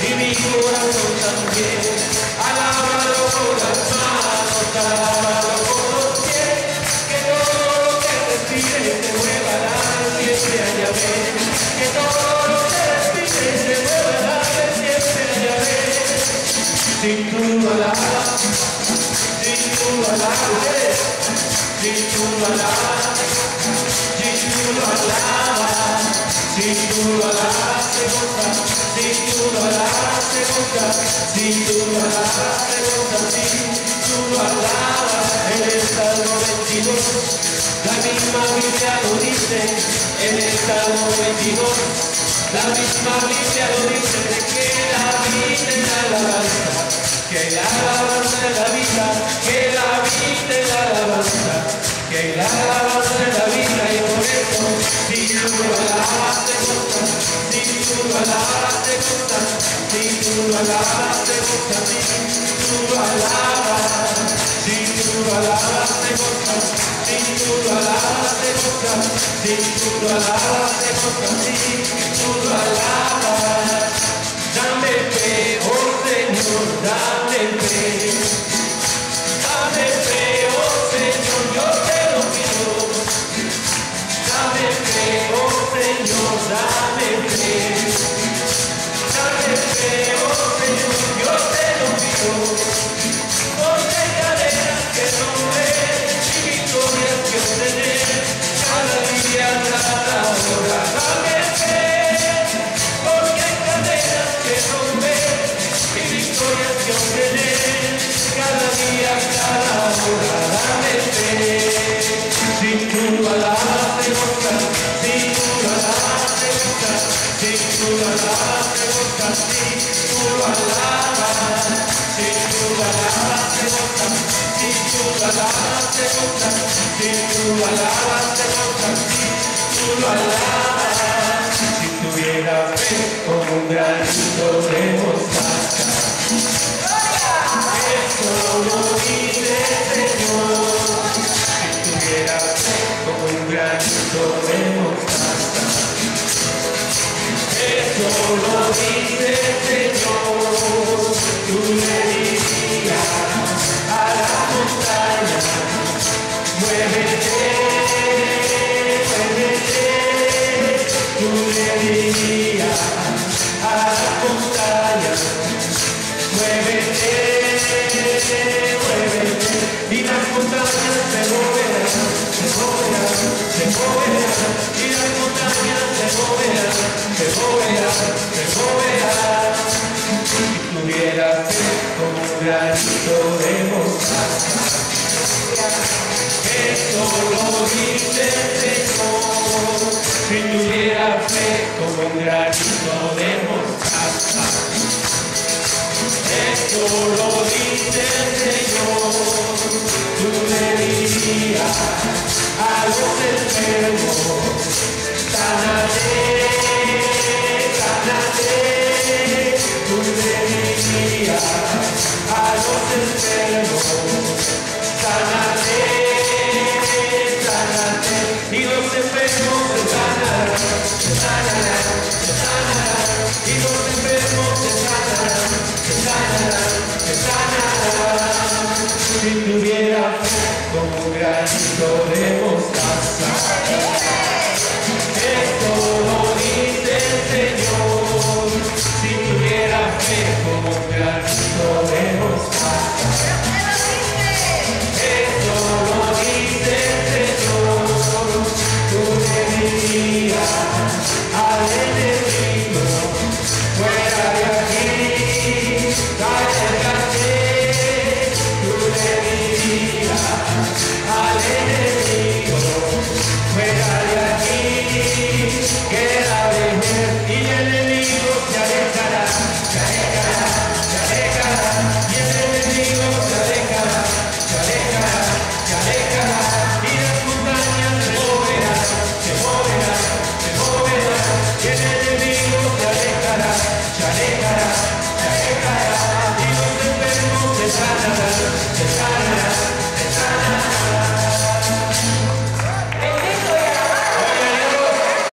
y mi corazón también. Alábalo con las manos, alábalo con los pies, que todo lo que respire se mueva a dar siempre a Yahvé, que todo lo que respire se mueva a dar siempre a Yahvé. Sin tu alaba, sin tu alaba, sin tu alaba, sin tu alaba, sin tu alaba se goza, sin tu alaba se goza, sin tu alaba se goza, sin tu alaba. En el Salmo 22, la misma Biblia lo dice, en el Salmo 22, la misma Biblia lo dice, que la vida es la alabanza, que la alabanza es la vida, que la vida es la alabanza, que la alabanza es la vida, y por eso, si tú alabas te gusta, si tú alabas te gusta, si tú alabas te gusta, si tú alabas, si tú alabas te gusta, si tú alabas te gusta, si tú alabas te gusta, si tú alabas. Dame fe, oh Señor, dame fe. Dame fe, oh Señor, yo te lo pido. Dame fe, oh Señor, dame fe. Dame fe, oh Señor, yo te lo pido. Porque cadenas que romper y victorias que obtener, cada día, cada hora. Dame fe, porque cadenas que romper y victorias que obtener, cada día, cada hora. Dame fe. Si tú alabas te gusta, si tú alabas te gusta, si tú alabas te gusta, si tú alabas, si tú alabas te gusta, si tú alabas te gusta, si tú alabas te gusta, si tú lo alabas. Si tuviera fe como un granito de mostaza, eso lo dice el Señor. Si tuviera fe como un granito de mostaza, eso lo dice el Señor. Tú le dirías a la montaña, muévete, muévete. Tú le dirías a la montaña, muévete, muévete. Y las montañas se moverán, se moverán, se moverán. Y las montañas se moverán, se moverán, se moverán. Si tuviera fe como un granito de mostaza, eso lo dice el Señor. Si tuviera fe como un granito de mostaza, eso lo dice el Señor. Tú le dirías a los enfermos, sánate.